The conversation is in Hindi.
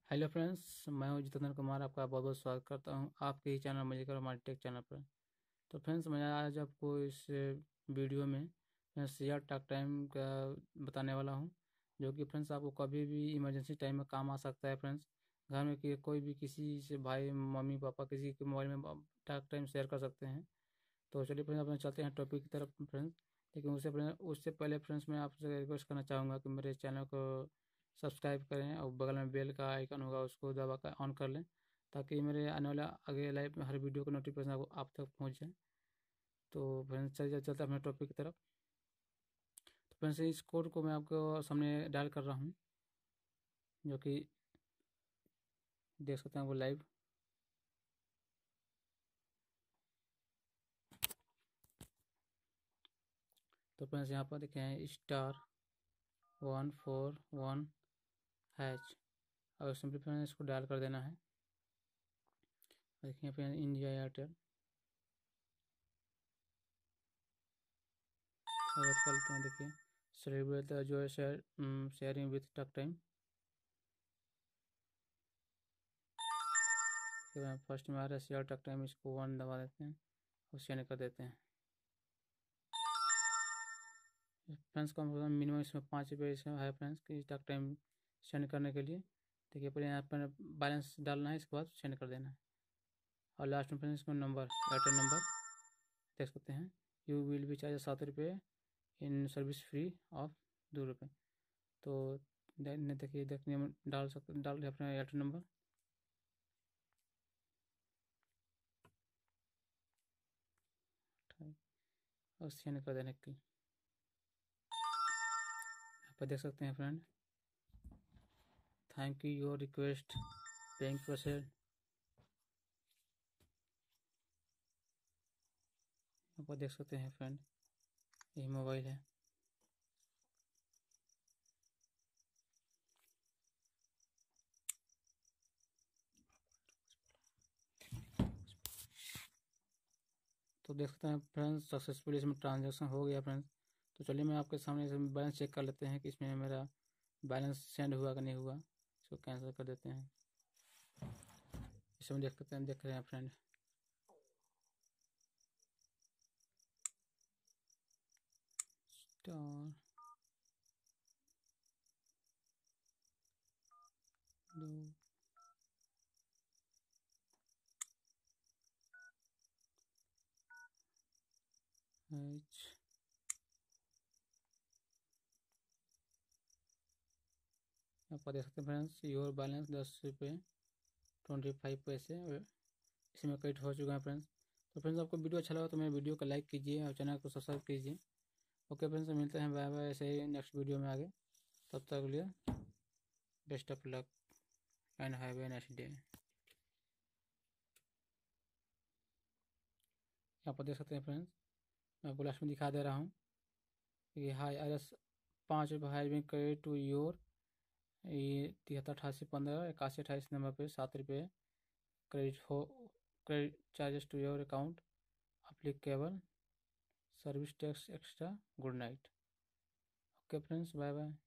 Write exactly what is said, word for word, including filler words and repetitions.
हेलो फ्रेंड्स, मैं हूं जितेंद्र कुमार। आपका बहुत बहुत स्वागत करता हूं आपके ही चैनल मजे करो हमारे टेक चैनल पर। तो फ्रेंड्स, मैं आज आपको इस वीडियो में मैं शेयर टॉक टाइम का बताने वाला हूं, जो कि फ्रेंड्स आपको कभी भी इमरजेंसी टाइम में काम आ सकता है। फ्रेंड्स, घर में कि कोई भी किसी से भाई मम्मी पापा किसी के मोबाइल में टॉक टाइम शेयर कर सकते हैं। तो चलिए फ्रेंड्स, अपने चलते हैं टॉपिक की तरफ फ्रेंड्स। लेकिन उससे फ्रेंड्स उससे पहले फ्रेंड्स मैं आपसे रिक्वेस्ट करना चाहूँगा कि मेरे चैनल को सब्सक्राइब करें और बगल में बेल का आइकन होगा उसको दबा कर ऑन कर लें, ताकि मेरे आने वाला आगे लाइव में हर वीडियो का नोटिफिकेशन आपको आप तक पहुँच जाए। तो फ्रेंड्स चलिए चलते हैं अपने टॉपिक की तरफ। तो फ्रेंड्स, इस कोड को मैं आपको सामने डायल कर रहा हूँ, जो कि देख सकते हैं वो लाइव। तो फ्रेंड्स, यहाँ पर देखें star one four one hash, और सिंपली फ्रेंड्स इसको डायल कर देना है। देखिए फ्रेंड्स, इंडिया एयरटेल वेट कर लेते हैं। देखिए सेलिब्रेट जो है share sharing with talk time. First में आ रहा है शेयर टॉक टाइम, इसको वन दबा देते हैं और सेंड कर देते हैं। फ्रेंड्स, कम से कम मिनिमम इसमें पाँच रुपये इसमें है फ्रेंड्स कि टॉक टाइम सेंड करने के लिए। देखिए पहले यहाँ पर बैलेंस डालना है, इसके बाद सेंड कर देना है। और लास्ट में फ्रेंड्स इसमें नंबर, एयरटेल नंबर देख सकते हैं। यू विल बी चार्ज सात रुपये इन सर्विस फ्री ऑफ दो रुपये। तो देखिए देखने में डाल सकते डाल दिया अपना एयरटेल नंबर। और सेंड कर देने के लिए यहाँ पर देख सकते हैं friend, thank you your request bank process. यहाँ पर देख सकते हैं फ्रेंड, यही मोबाइल है। तो देख सकते हैं फ्रेंड्स, सक्सेसफुली इसमें ट्रांजेक्शन हो गया फ्रेंड्स। तो चलिए मैं आपके सामने इसमें बैलेंस चेक कर लेते हैं कि इसमें मेरा बैलेंस सेंड हुआ कि नहीं हुआ। इसको कैंसिल कर देते हैं। इसमें देख सकते हैं देख रहे हैं फ्रेंड, स्टार दो एच यहाँ पर देख सकते हैं फ्रेंड्स, योर बैलेंस दस रुपये ट्वेंटी फाइव पैसे इसमें क्रेडिट हो चुका है फ्रेंड्स। तो फ्रेंड्स, आपको वीडियो अच्छा लगा तो मेरे वीडियो को लाइक कीजिए और चैनल को सब्सक्राइब कीजिए। ओके फ्रेंड्स, मिलते हैं बाय बाय ऐसे ही नेक्स्ट वीडियो में आगे। तब तक के लिए best of luck and have a nice day. यहाँ पर देख सकते हैं फ्रेंड्स, मैं आपको लास्ट में दिखा दे रहा हूँ कि हाई आर एस पाँच रुपये hi been credit to your ये तिहत्तर अठासी पंद्रह इक्यासी अट्ठाईस नंबर पे सात रुपये क्रेडिट हो credit charges to your account applicable service tax extra. Good night. Okay friends, bye bye.